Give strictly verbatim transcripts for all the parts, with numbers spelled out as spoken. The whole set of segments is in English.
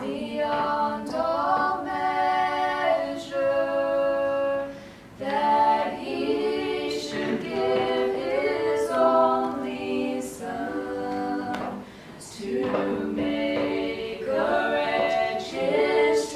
beyond all measure, that he should give his only Son to make a wretch his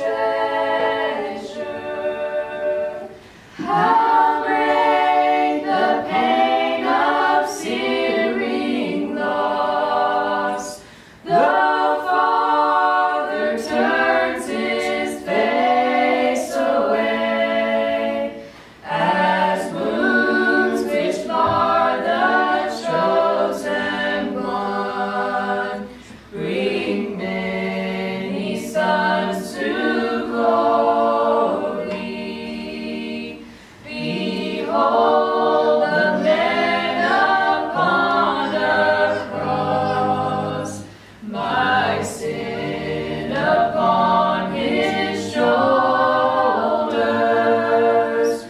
treasure. How great the pain of searing loss! The Father turns his face away, as wounds which mar the chosen one bring many sons to glory. Behold the man upon the cross, my sin upon his shoulders.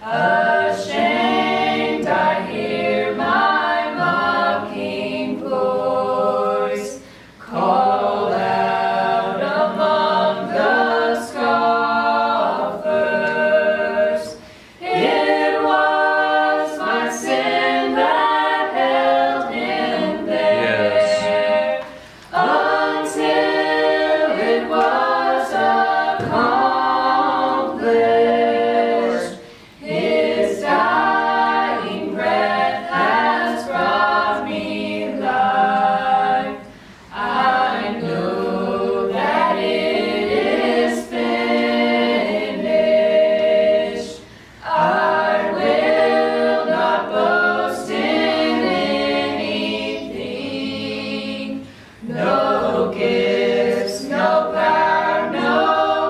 Ashamed I hear my mocking voice call out among the scoffers. It was my sin that held him there, until it was accomplished. His dying breath has brought me life. I know that it is finished. I will not boast in anything, no gifts, no power, no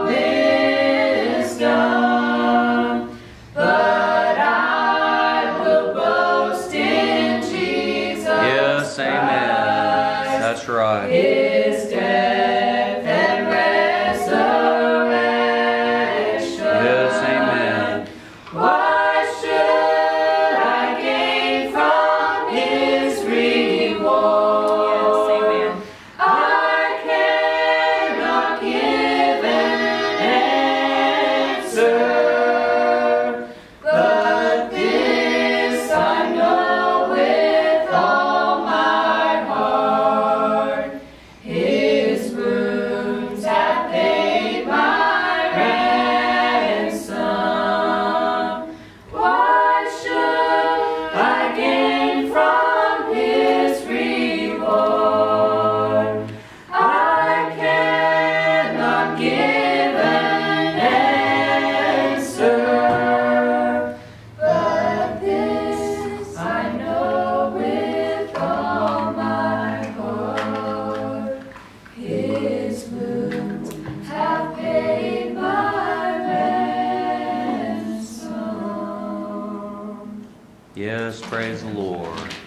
wisdom, but I will boast in Jesus Yes, amen. Christ, That's right. his death and resurrection. Yes, amen. What should I gain from his reward? I cannot give an answer, but this I know with all my heart: his wounds have paid my ransom. What should I gain from his reward? I cannot give an answer, but this I know with all my heart: his wounds have paid my ransom. Yes, praise the Lord.